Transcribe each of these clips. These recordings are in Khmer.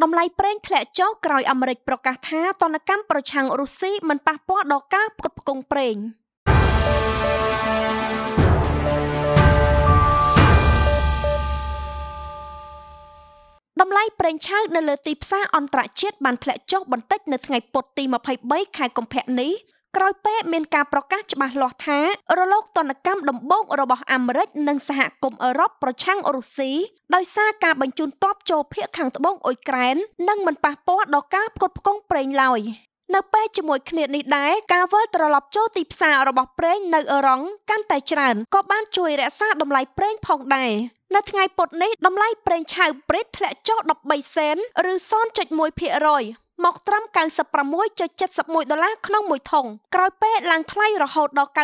តម្លៃប្រេងធ្លាក់ចុះក្រោយអាមេរិកប្រកាសថាទណ្ឌកម្មប្រឆាំងរុស្ស៊ីមិនប៉ះពាល់ដល់ការផ្គត់ផ្គង់ប្រេងតម្លៃប្រេងឆៅនៅលើទីផ្សារអន្តរជាតិបានធ្លាក់ចុះបន្តិចនៅថ្ងៃពុធទី23ខែកុម្ភៈនេះក្រោយពេលមានការប្រកាសច្បាស់លាស់ថារលកទណ្ឌកម្មដំបូងរបស់អាមេរិកនិងសហគមន៍អឺរ៉ុបប្រឆាំងរុស្ស៊ីដោយសារការបញ្ជូនទ័ពចូលភាគខាងត្បូងអ៊ុយក្រែននិងមិនប៉ះពាល់ដល់ការផ្គត់ផ្គង់ប្រេងឡើយនៅពេលជាមួយគ្នានេះដែរការវិលត្រឡប់ចូលទីផ្សាររបស់ប្រេងនៅអឺរ៉ង់កាន់តែច្រើនក៏បានជួយរក្សាតម្លៃប្រេងផងដែរនៅថ្ងៃពុធនេះតម្លៃប្រេងឆៅព្រិចធ្លាក់ចុះ13សេនឬ 0.1% មកត្រឹម $96.71 ក្នុងមួយធុងក្រោយពេលឡើងថ្លៃរហូតដល់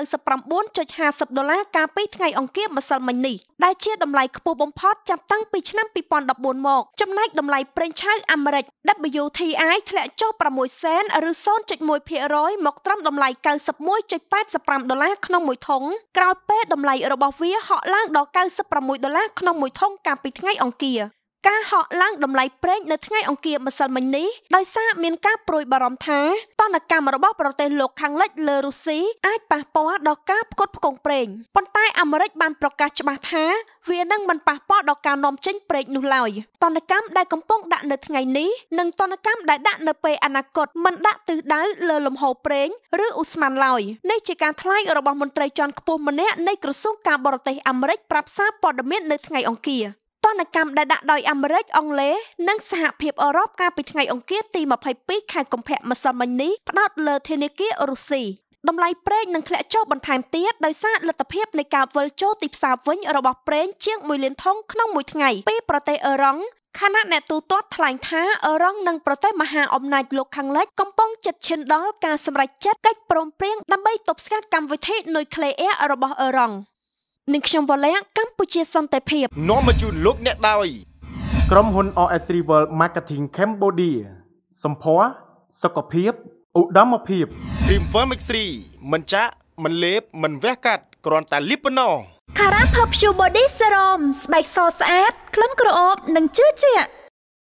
$99.50 កាលពីថ្ងៃអង្គារម្សិលមិញនេះដែលជាតម្លៃខ្ពស់បំផុតចាប់តាំងពីឆ្នាំ2014មកចំណែកតម្លៃប្រេងឆៅអាមេរិក WTI ធ្លាក់ចុះ6សេនឬ 0.1% មកត្រឹមតម្លៃ $91.85 ក្នុងមួយធុងក្រោយពេលតម្លៃរបស់វាហក់ឡើងដល់ $96 ក្នុងមួយធុងកាលពីថ្ងៃអង្គារការហក់ឡើងតម្លៃប្រេងនៅថ្ងៃអង្គារម្សិលមិញនេះដោយសារមានការព្រួយបារម្ភថាទណ្ឌកម្មរបស់ប្រទេសលោកខាងលិចលើរុស្ស៊ីអាចប៉ះពាល់ដល់ការផ្គត់ផ្គង់ប្រេងប៉ុន្តែអាមេរិកបានប្រកាសច្បាស់ថាវានឹងមិនប៉ះពាល់ដល់ការនាំចេញប្រេងនោះឡើយទណ្ឌកម្មដែលកំពុងដាក់នៅថ្ងៃនេះនិងទណ្ឌកម្មដែលដាក់នៅពេលអនាគតមិនដាក់ទិសដៅលើលំហូរប្រេងឬឧស្ម័នឡើយនេះជាការថ្លែងរបស់មន្ត្រីជាន់ខ្ពស់ម្នាក់នៃក្រសួងការបរទេសអាមេរិកប្រាប់សារព័ត៌មាននៅថ្ងៃអង្គារទណ្ឌកម្មដែលដាក់ដោយអាមេរិកអង់គ្លេសនិងសហភាពអឺរ៉ុបកាលពីថ្ងៃអង្គារទី22ខែកុម្ភៈម្សិលមិញនេះផ្ដោតលើធនាគាររុស្ស៊ីតម្លៃប្រេងនឹងធ្លាក់ចុះបន្ថែមទៀតដោយសារលទ្ធភាពនៃការវិលចូលទីផ្សារវិញរបស់ប្រេងជាង1លានធុងក្នុងមួយថ្ងៃពីប្រទេសអឺរ៉ង់ខណៈអ្នកទូទាត់ថ្លែងថាអឺរ៉ង់និងប្រទេសមហាអំណាចលោកខាងលិចកំពុងជិតឈានដល់ការសម្រេចចិត្តកិច្ចព្រមព្រៀងដើម្បីទប់ស្កាត់កម្មវិធីនុយក្លេអ៊ែររបស់អឺរ៉ង់និងខ្ញុំវ៉ាឡែកម្ពុជាសន្តិភាពនាំមកជូនលោកអ្នកដោយក្រុមហ៊ុន RS Rival Marketing Cambodia សម្ផស្សសុខភាពឧត្តមភាព Cream Vermix3 មិនចាក់មិនលេបមិនវះកាត់គ្រាន់តែលាបប៉ុណ្ណោះ Cara Perfume Body Serum ស្បែកសស្អាតក្លិនក្រអូបនិងជឿជាក់